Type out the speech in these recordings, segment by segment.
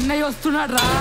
అన్నయ్య వస్తున్నాడు రా.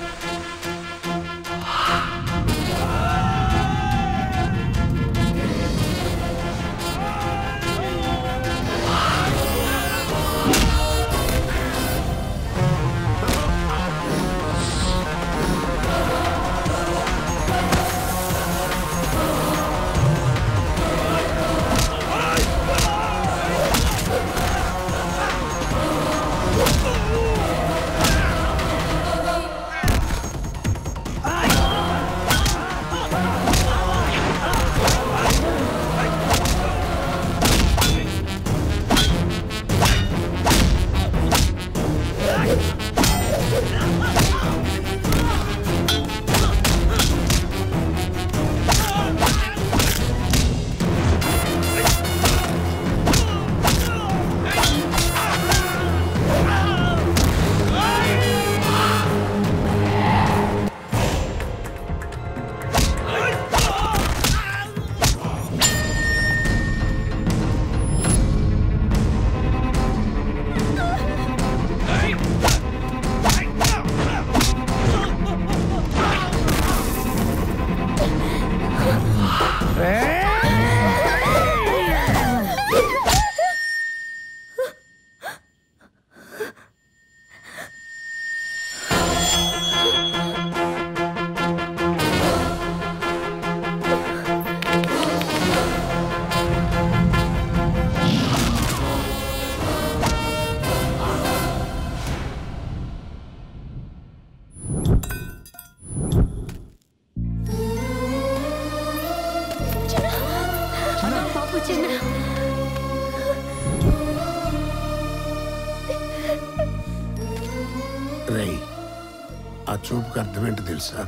ఆ చూపుకు అర్థమేంటో తెలుసా?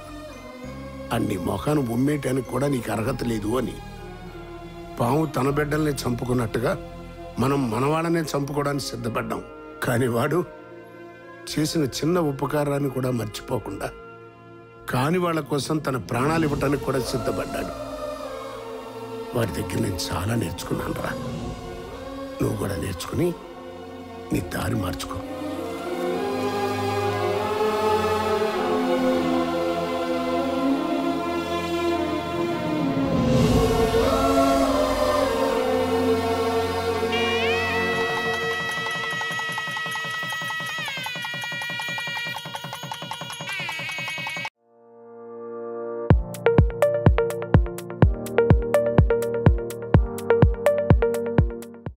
అన్ని మొఖాన్ని ఉమ్మేయటానికి కూడా నీకు అర్హత లేదు అని. పాము తన బిడ్డల్ని చంపుకున్నట్టుగా మనం మనవాళ్ళనే చంపుకోవడానికి సిద్ధపడ్డాం. కానీ వాడు చేసిన చిన్న ఉపకారాన్ని కూడా మర్చిపోకుండా కాని వాళ్ళ కోసం తన ప్రాణాలు ఇవ్వటానికి కూడా సిద్ధపడ్డాడు. వాడి దగ్గర నేను చాలా నేర్చుకున్నాను రా. నువ్వు కూడా నేర్చుకుని నీ దారి మార్చుకో.